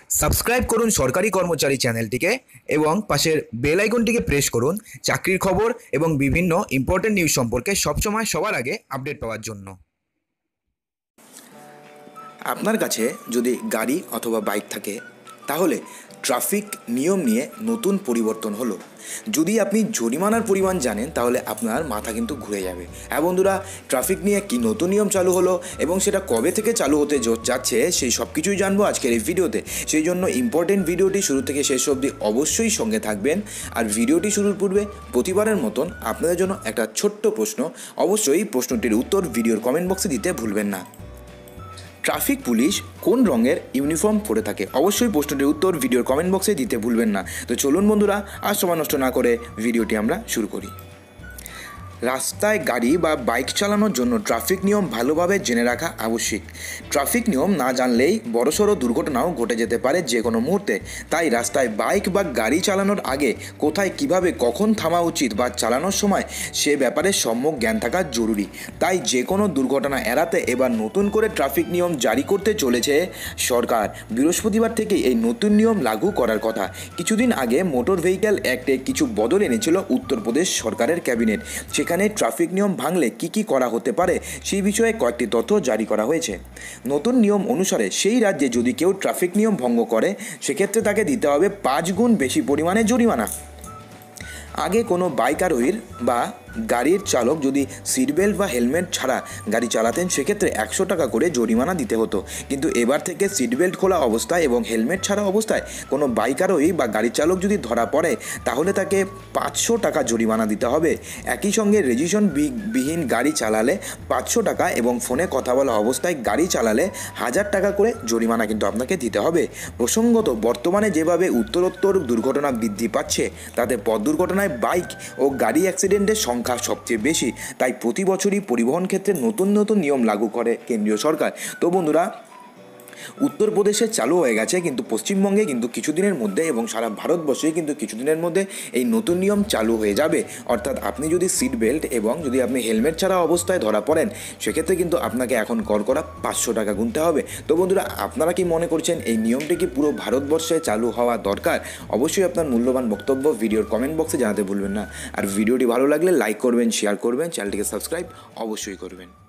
Subscribe করুন সরকারি কর্মচারী চ্যানেলটিকে এবং পাশের বেল আইকনটিকে প্রেস করুন চাকরির খবর এবং বিভিন্ন ইম্পর্টেন্ট নিউজ সম্পর্কে সবসময় সবার আগে আপডেট পাওয়ার জন্য। আপনার কাছে যদি গাড়ি অথবা বাইক থাকে তাহলে ট্রাফিক নিয়ম নিয়ে নতুন পরিবর্তন হলো। যদি আপনি জরিমানার পরিমাণ জানেন তাহলে আপনার মাথা কিন্তু ঘুরে যাবে। হ্যাঁ বন্ধুরা, ট্রাফিক নিয়ে কি নতুন নিয়ম চালু হলো এবং সেটা কবে থেকে চালু হতে যাচ্ছে সেই সব কিছুই জানবো আজকের এই ভিডিওতে। সেই জন্য ইম্পর্টেন্ট ভিডিওটি শুরু থেকে শেষ অবধি অবশ্যই সঙ্গে থাকবেন। আর ভিডিওটি শুরুর পূর্বে প্রতিবারের মতন আপনাদের জন্য একটা ছোট্ট প্রশ্ন, অবশ্যই প্রশ্নটির উত্তর ভিডিওর কমেন্ট বক্সে দিতে ভুলবেন না। ট্রাফিক পুলিশ কোন রঙের ইউনিফর্ম পরে থাকে? অবশ্যই প্রশ্নটির উত্তর ভিডিওর কমেন্ট বক্সে দিতে ভুলবেন না। তো চলুন বন্ধুরা, আর সময় নষ্ট না করে ভিডিওটি আমরা শুরু করি। রাস্তায় গাড়ি বা বাইক চালানোর জন্য ট্রাফিক নিয়ম ভালোভাবে জেনে রাখা আবশ্যিক। ট্রাফিক নিয়ম না জানলেই বড়সড় দুর্ঘটনাও ঘটে যেতে পারে যে কোনো মুহূর্তে। তাই রাস্তায় বাইক বা গাড়ি চালানোর আগে কোথায় কিভাবে কখন থামা উচিত বা চালানোর সময় সে ব্যাপারে সম্যক জ্ঞান থাকা জরুরি। তাই যে কোনো দুর্ঘটনা এড়াতে এবার নতুন করে ট্রাফিক নিয়ম জারি করতে চলেছে সরকার। বৃহস্পতিবার থেকে এই নতুন নিয়ম লাগু করার কথা। কিছুদিন আগে মোটর ভেহিক্যাল অ্যাক্টে কিছু বদল এনেছিল উত্তরপ্রদেশ সরকারের ক্যাবিনেট। সেখানে ট্রাফিক নিয়ম ভাঙলে কি করা হতে পারে সেই বিষয়ে কয়েকটি তথ্য জারি করা হয়েছে। নতুন নিয়ম অনুসারে সেই রাজ্যে যদি কেউ ট্রাফিক নিয়ম ভঙ্গ করে সেক্ষেত্রে তাকে দিতে হবে 5 গুণ বেশি পরিমাণে জরিমানা। আগে কোনো বাইক আরোহীর বা গাড়ির চালক যদি সিট বেল্ট বা হেলমেট ছাড়া গাড়ি চালাতেন সেক্ষেত্রে 100 টাকা করে জরিমানা দিতে হতো। কিন্তু এবার থেকে সিট বেল্ট খোলা অবস্থায় এবং হেলমেট ছাড়া অবস্থায় কোনো বাইক আরোহী বা গাড়ি চালক যদি ধরা পড়ে তাহলে তাকে 500 টাকা জরিমানা দিতে হবে। একই সঙ্গে রেজিস্ট্রেশন বিহীন গাড়ি চালালে 500 টাকা এবং ফোনে কথা বলা অবস্থায় গাড়ি চালালে 1000 টাকা করে জরিমানা কিন্তু আপনাকে দিতে হবে। প্রসঙ্গত, বর্তমানে যেভাবে উত্তরোত্তর দুর্ঘটনা বৃদ্ধি পাচ্ছে তাতে পথ দুর্ঘটনায় বাইক ও গাড়ি অ্যাক্সিডেন্টের সংখ্যা সবচেয়ে বেশি। তাই প্রতি বছরই পরিবহন ক্ষেত্রে নতুন নতুন নিয়ম লাগু করে কেন্দ্রীয় সরকার। তো বন্ধুরা, উত্তরপ্রদেশে চালু হয়ে গেছে, কিন্তু পশ্চিমবঙ্গে কিন্তু কিছুদিনের মধ্যে এবং সারা ভারতবর্ষে কিন্তু কিছুদিনের মধ্যে এই নতুন নিয়ম চালু হয়ে যাবে। অর্থাৎ আপনি যদি সিট বেল্ট এবং যদি আপনি হেলমেট ছাড়া অবস্থায় ধরা পড়েন সেক্ষেত্রে কিন্তু আপনাকে এখন করা 500 টাকা গুনতে হবে। তো বন্ধুরা, আপনারা কি মনে করছেন এই নিয়মটি কি পুরো ভারতবর্ষে চালু হওয়া দরকার? অবশ্যই আপনার মূল্যবান বক্তব্য ভিডিওর কমেন্ট বক্সে জানাতে ভুলবেন না। আর ভিডিওটি ভালো লাগলে লাইক করবেন, শেয়ার করবেন, চ্যানেলটিকে সাবস্ক্রাইব অবশ্যই করবেন।